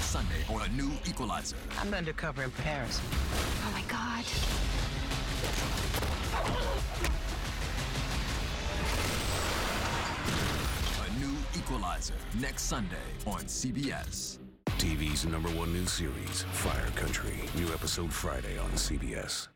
next Sunday on a new Equalizer. I'm undercover in Paris. Oh my God. A new Equalizer next Sunday on CBS. TV's #1 news series, Fire Country. New episode Friday on CBS.